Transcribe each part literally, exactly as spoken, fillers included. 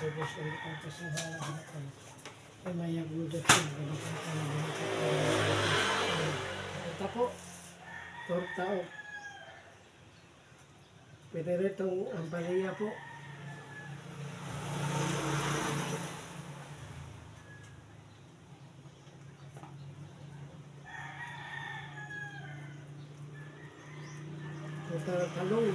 Tapos ang tapos ang halaga ay mayag mo dito. Ito po, torta o. Pwede rin itong ampalaya po. Ito talong.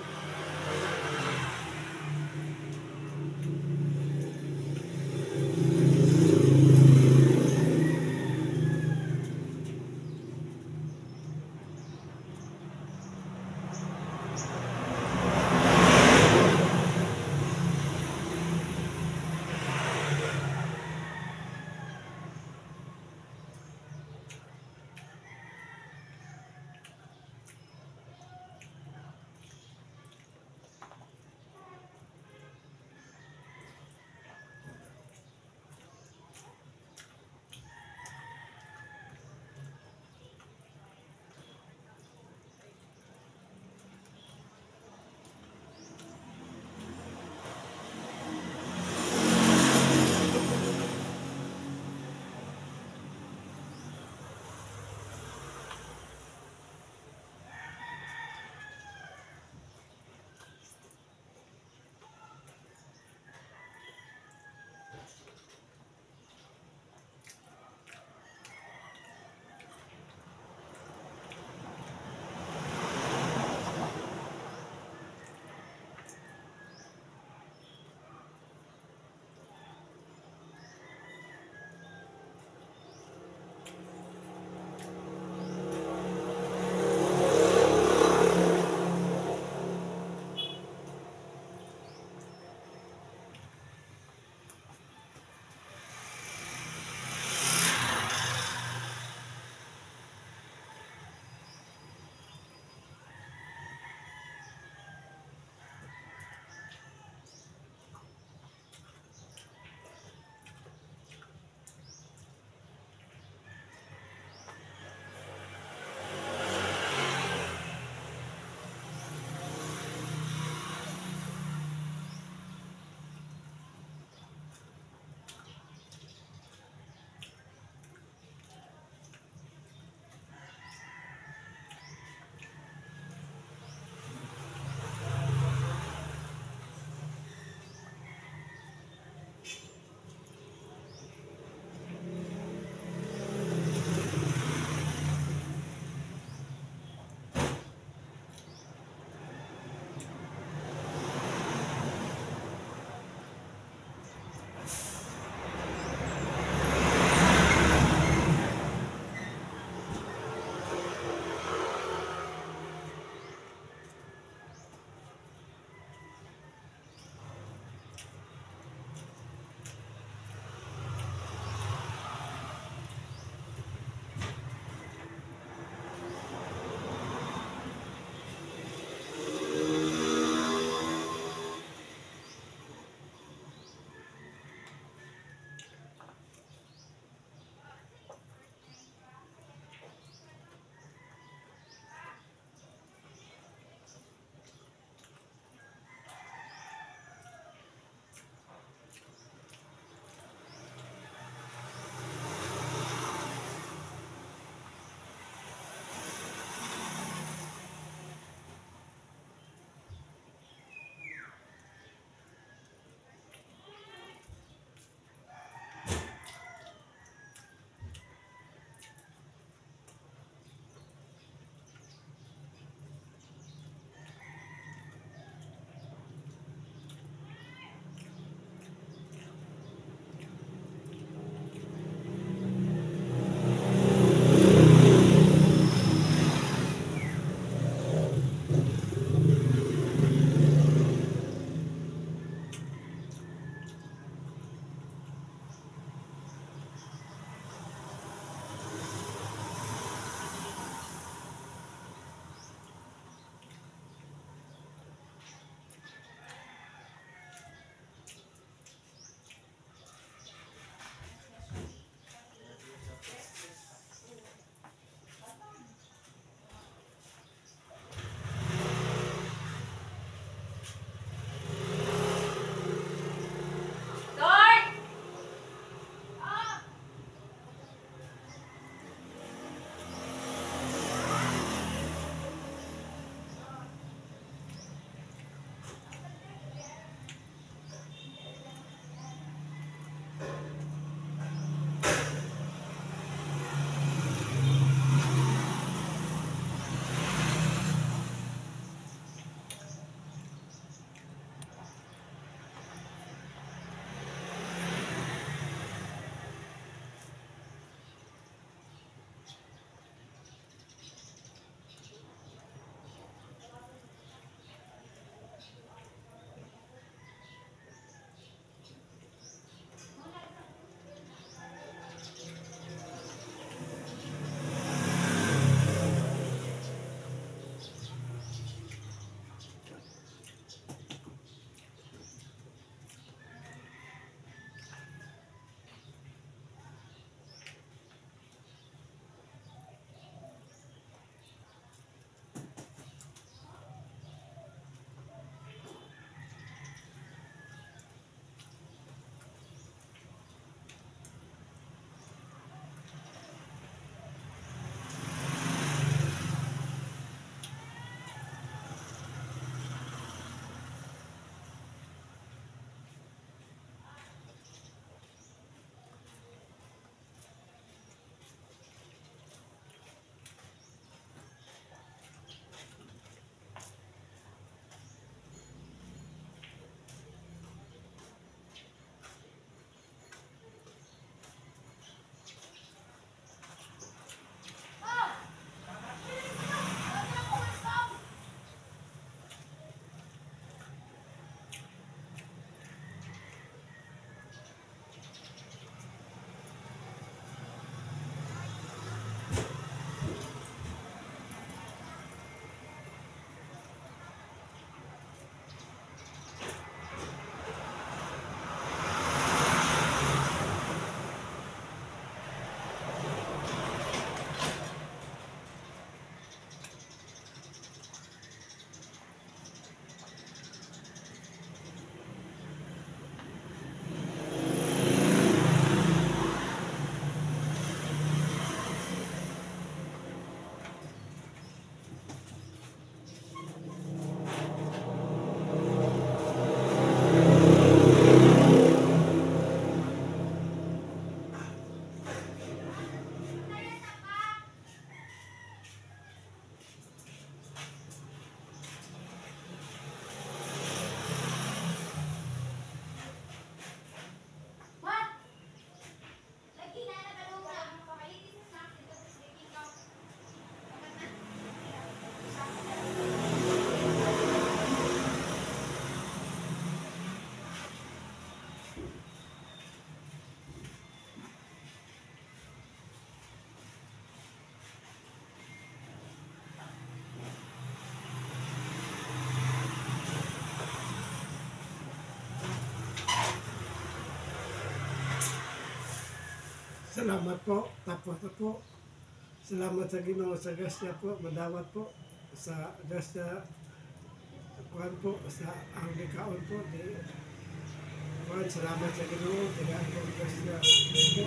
Salamat po. Tapos na po. Salamat sa Ginoo sa grasya po. Madawat po sa grasya kuhan po sa ang likaon po. Di, kuhan, salamat sa Ginoo. Tigaan po ang grasya po.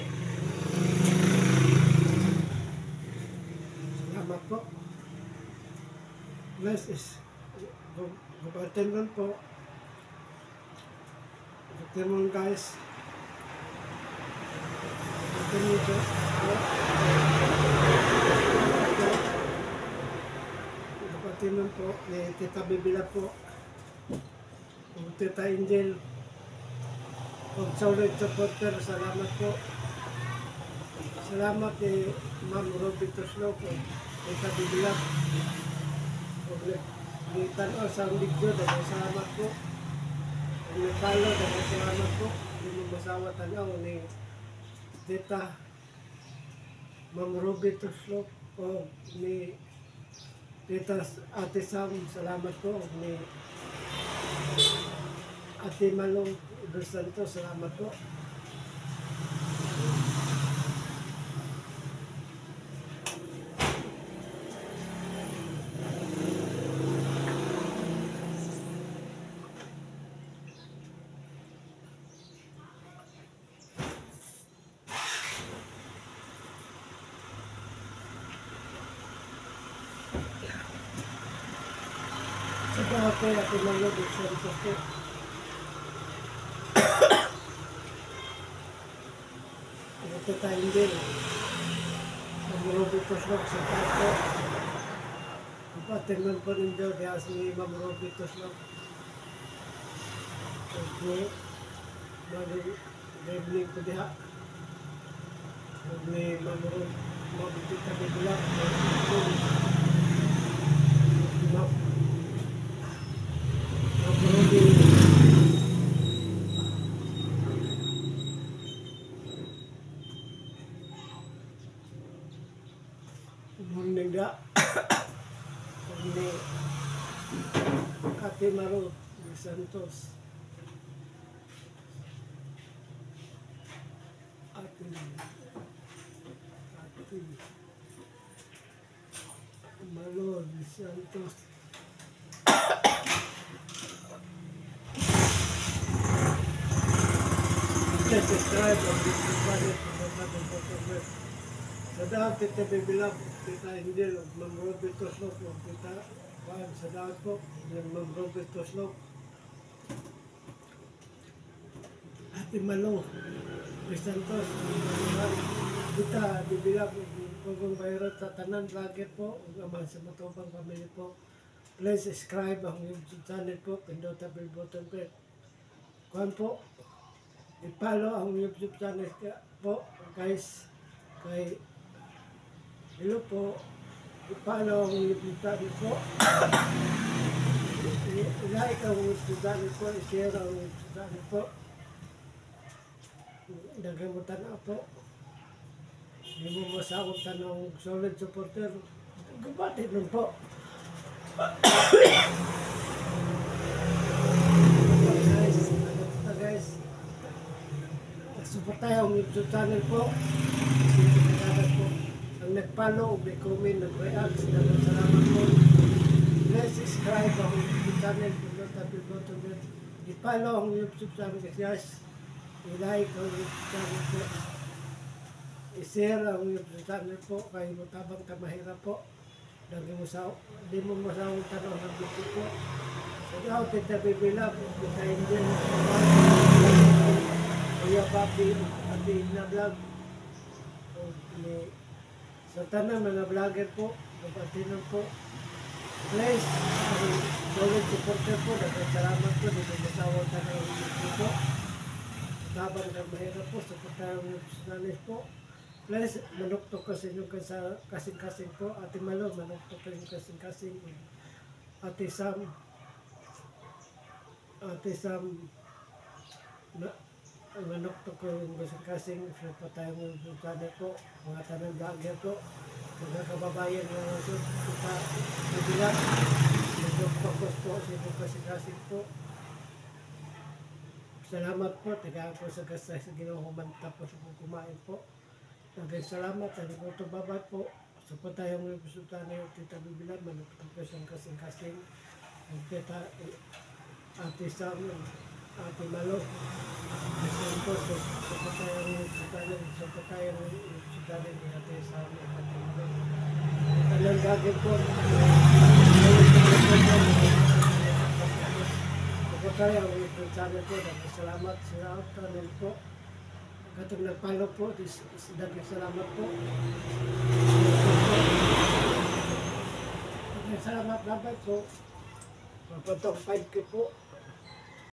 Salamat po. Bless is gubatin po. Gubatin mo guys. Gubatin mo po. Gubatin po ni Tita Bibila po. Kung Tita Angel. Kung solid supporter, salamat po. Salamat kay Ma'am Robby Toslo po. Tita Bibila. Kung tanaw sa video, dagang salamat po. Kung nagpalo, dagang salamat po. Hindi mo masawa tanaw ni Tita Ma'am Robby Toslo po. Ni Tita Ate Sam, salamat po. Ni Ate Malong Dos Santos, salamat po. Sa mga po, Ate Malong Dos Santos po. Ito tayo din. Ang Robby Toslo sa tapo. Ipatingnan po rin daw diya si Ma'am Robby Toslo. Okay. Mag-evening po diha. May Ma'am Robby. Ma'am Tita Bibila. Ma'am Robby. Morning da. Ni Ate Maru Dos Santos. Ate Ate Maru Dos Santos. Just subscribe on this channel for more content. Sa dahil Tita Bibila, Tita Angel, Ma'am Robby Toslo po, Tita Juan, sa dahil po, Ma'am Robby Toslo, Ate Malo, Dos Santos, Tita Bibila, Pagong Bayrat sa Tanan, lagi po, naman sa Matubang Pamilya po, please subscribe ang YouTube channel po, pindota bell button po. Kuhan po, i-follow ang YouTube channel po, guys, kay hello po, i-follow ang YouTube channel po. I-like ang YouTube channel po, i-share ang YouTube channel po. Nagamutan na po. Hindi mo masagutan ng solid supporter. Gubatin nun po. Guys, ano guys? Support tayo ang YouTube channel po. Po. Ang nag-follow, nag-comment, nag-react, salamat po. Please subscribe ang YouTube channel, i-follow ang YouTube channel guys, i-like ang YouTube channel po, i-share ang YouTube channel po, kaya matabang ka mahirap po. Dahil mo sa, di mo masawang tanong ng video po. So now, Tita Bibila, Tita Angel, Kuya Papi, Ate Ina Vlog, sa tanang mga vlogger po, kapatinan po, please, solid supporter po, nagkasalamat po, dito masawang tanong ng video po. Tabang na mahirap po, supportahan ng channel po. Please, manuktok ka sa inyong kasing-kasing po. Ate Malo, manuktok ka inyong kasing-kasing. Ate Sam, Ate Sam, na, manuktok ko yung kasing-kasing. Siyempre tayo ng channel po. Mga tanang vlogger po. Mga kababayan na nasun, kita nabilang. Manuktok po sa inyong kasing-kasing po. Salamat po. Tigaan po sa gasta sa ginawang tapos kung kumain po. Nagkasalamat, hindi po ito babay po. Sa po tayong resulta na yung Tita Bibilan, managpapos ang kasing-kasing. Ang Tita, Ate Sam, Ate Malo. Kasi po, sa po tayong resulta na, sa po tayong resulta na ni Ate Sam, Ate Malo. Talang gagawin po. Sa po tayong resulta na po, nagkasalamat sa lahat po. Katong nagpalo po, dagang salamat po. Dagang salamat labay po. Papatong five K po.